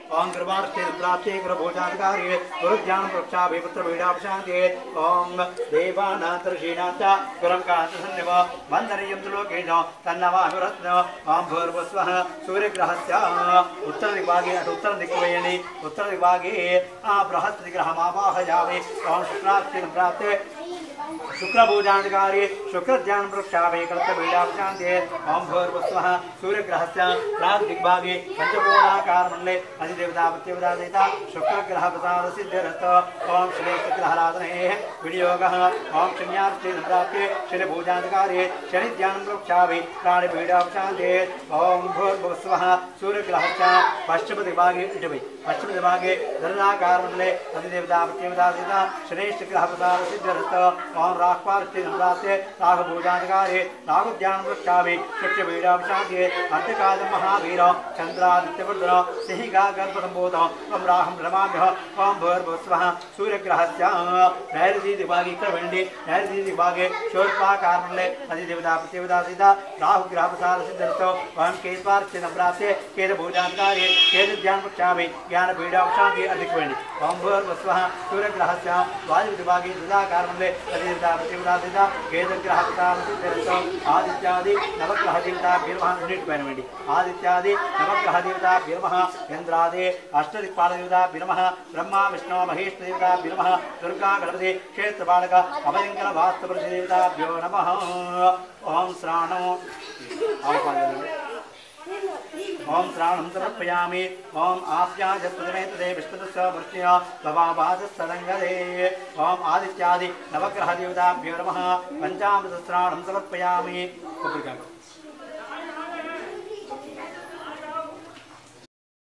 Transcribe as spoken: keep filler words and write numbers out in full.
ओम कृपार्थे प्राप्ते गुरुभोजाधिकारे गुरुज्ञान प्रक्षाभे पुत्र पीडापशान्ते ओम देवानान्तर्षीणाञ्च गुरं कान्तसन्निव वन्दनीयं त्रिलोकेन तन्नवाभिरत्न ओम भूर्भुवस्वः सूर्यग्रहस्य उत्तरदिग्भागे अथ उत्तरदिक्वेयणि उत्तरदिग्भागे बृहस्पतिग्रहमावाहयामि ओम शुक्रार्थे प्राप्ते शुक्रभोजाधिकारी शुक्रज्ञान वृक्षाभे कलत्तबीडापशान्ते ओम भूर्भुवस्वः सूर्यग्रहस्य प्राग्दिग्भागे पंचकोणाकारमण्डले अधिदेवता प्रत्यवता शुक्रग्रह प्रसादसिद्धिरस्त ओम श्रीशुक्रहराधनेः विनियोगः ओम शन्यार्थे प्राप्ते शनिभोजाधिकारी शनिज्ञान वृक्षाभे प्राणिबीडापशान्ते ओम भूर्भुवस्वः सूर्यग्रहस्य पश्चिमदिग्भागे इटवै पश्चिमदिग्भागे धरणाकारमण्डले अधिदेवता प्रत्यवता शनिश्चक्रः प्रसादसिद्धिरस्त ओम राक्वार्थे प्राप्ते राघभोजाधिकारे राघुज्ञान वृक्षाभे शुक्रबीडापशान्ते अर्धकाल महावीर चंद्रादित्यवृद्र सिंहिका गर्भसंभूत ओम राहं नमाम्यः ओम भूर्भुवस्वः सूर्यग्रहस्य नैऋतिदिग्भागे क्रवेण्डि नैऋतिदिग्भागे शोर्पाकारमण्डले अधिदेवता प्रत्यवता राहुग्रह प्रसादसिद्धिरस्त ओम केत्वार्थे प्राप्ते केतभोजाधिकारे केतज्ञान वृक्षाभे ज्ञानबीडापशान्ते अधिक्वेण्डि ओम भूर्भुवस्वः सूर्यग्रहस्य वायुदिग्भागे दुदाकारमण्डले अधिदेवता प्रत्यवता केतग्रह प्रसादसिद्धिरस्त आदित्यादि नवग्रह देवताभ्यर्मः निट्वेण्डि आदित्यादि नवग्रह देवताभ्यर्मः इंद्रादि अष्टदिक्पालदेवताभ्यर्मः ब्रह्मा विष्णु महेश देवताभ्यर्मः दुर्गा गणपति क्षेत्रपालक अभयंकर वास्तुदेवताभ्यो नमः ओम श्रावणो ओम श्रावणं समर्पयामि ओम आप्याजपदमे तदे विष्णुस्य वर्त्या भवाभासस्तरङ्गदे ओम आदित्यादि नवग्रह देवताभ्यो नमः पंचामृत श्रावणं समर्पयामि।